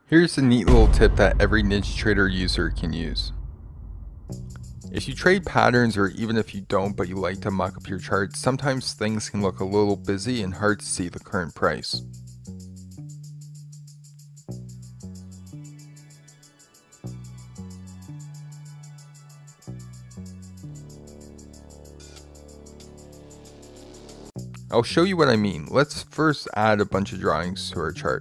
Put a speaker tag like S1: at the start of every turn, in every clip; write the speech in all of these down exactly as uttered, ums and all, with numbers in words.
S1: Here's a neat little tip that every NinjaTrader user can use. If you trade patterns, or even if you don't but you like to muck up your charts, sometimes things can look a little busy and hard to see the current price. I'll show you what I mean. Let's first add a bunch of drawings to our chart.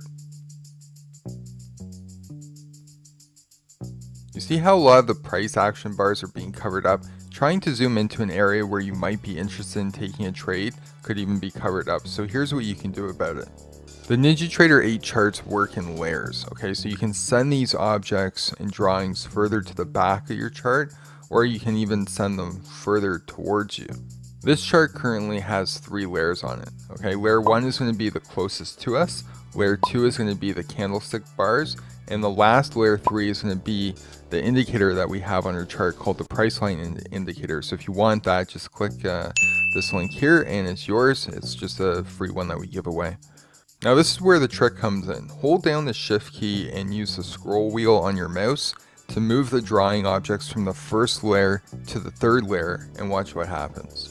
S1: You see how a lot of the price action bars are being covered up? Trying to zoom into an area where you might be interested in taking a trade could even be covered up. So here's what you can do about it. The NinjaTrader eight charts work in layers, okay? So you can send these objects and drawings further to the back of your chart, or you can even send them further towards you. This chart currently has three layers on it, okay? Layer one is going to be the closest to us, layer two is going to be the candlestick bars, and the last layer three is going to be the indicator that we have on our chart called the Priceline ind indicator. So if you want that, just click uh, this link here and it's yours. It's just a free one that we give away. Now this is where the trick comes in. Hold down the shift key and use the scroll wheel on your mouse to move the drawing objects from the first layer to the third layer, and watch what happens.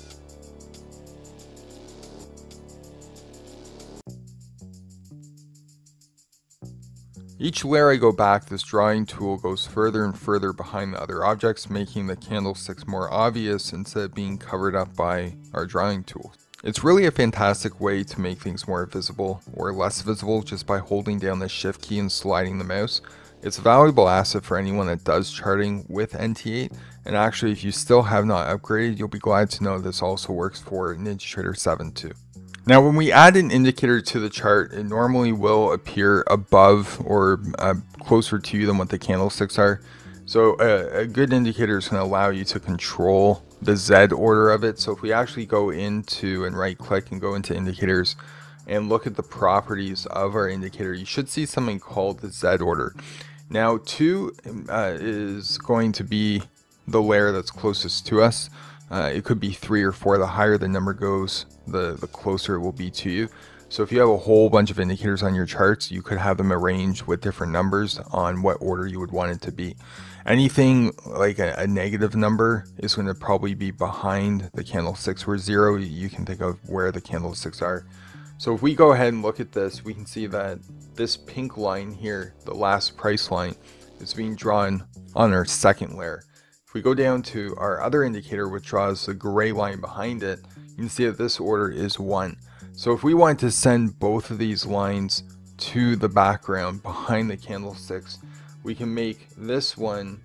S1: Each layer I go back, this drawing tool goes further and further behind the other objects, making the candlesticks more obvious instead of being covered up by our drawing tool. It's really a fantastic way to make things more visible or less visible just by holding down the shift key and sliding the mouse. It's a valuable asset for anyone that does charting with N T eight, and actually if you still have not upgraded, you'll be glad to know this also works for NinjaTrader seven too. Now when we add an indicator to the chart, it normally will appear above or uh, closer to you than what the candlesticks are. So uh, a good indicator is going to allow you to control the Z order of it. So if we actually go into and right click and go into indicators and look at the properties of our indicator, you should see something called the Z order. Now two uh, is going to be the layer that's closest to us. Uh, it could be three or four. The higher the number goes, the, the closer it will be to you. So if you have a whole bunch of indicators on your charts, you could have them arranged with different numbers on what order you would want it to be. Anything like a, a negative number is going to probably be behind the candlesticks, where zero, you can think of where the candlesticks are. So if we go ahead and look at this, we can see that this pink line here, the last price line, is being drawn on our second layer. If we go down to our other indicator, which draws the gray line behind it, you can see that this order is one. So if we want to send both of these lines to the background behind the candlesticks, we can make this one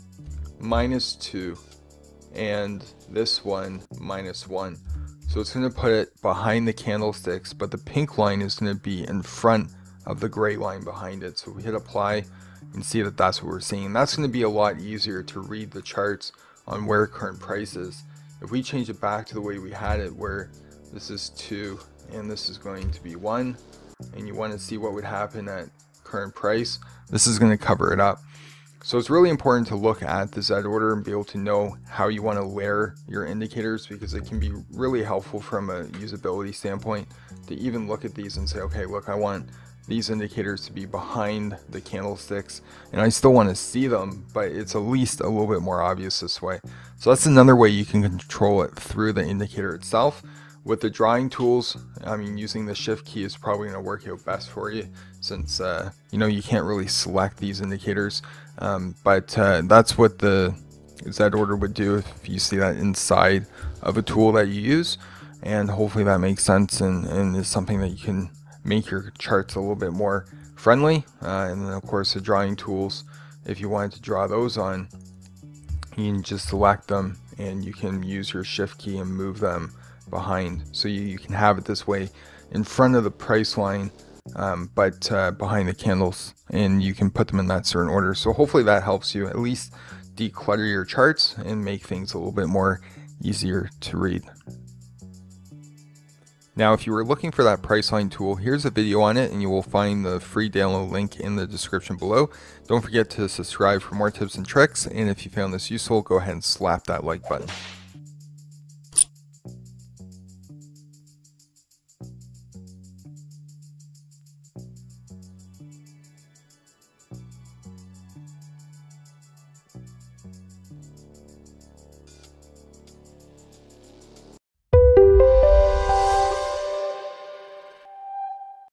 S1: minus two and this one minus one. So it's going to put it behind the candlesticks, but the pink line is going to be in front of the gray line behind it. So we hit apply and see that that's what we're seeing. That's going to be a lot easier to read the charts on where current price is. If we change it back to the way we had it, where this is two and this is going to be one, and you want to see what would happen at current price, this is going to cover it up. So it's really important to look at the Z order and be able to know how you want to layer your indicators, because it can be really helpful from a usability standpoint to even look at these and say, okay, look, I want these indicators to be behind the candlesticks, and I still want to see them, but it's at least a little bit more obvious this way. So that's another way you can control it through the indicator itself. With the drawing tools, I mean, using the shift key is probably going to work out best for you, since uh, you know, you can't really select these indicators, um, but uh, that's what the Z order would do if you see that inside of a tool that you use. And hopefully that makes sense and, and is something that you can make your charts a little bit more friendly. Uh, and then of course the drawing tools, if you wanted to draw those on, you can just select them and you can use your shift key and move them behind. So you, you can have it this way in front of the price line, um, but uh, behind the candles, and you can put them in that certain order. So hopefully that helps you at least declutter your charts and make things a little bit more easier to read. Now, if you were looking for that Priceline tool, here's a video on it, and you will find the free download link in the description below. Don't forget to subscribe for more tips and tricks, and if you found this useful, go ahead and slap that like button.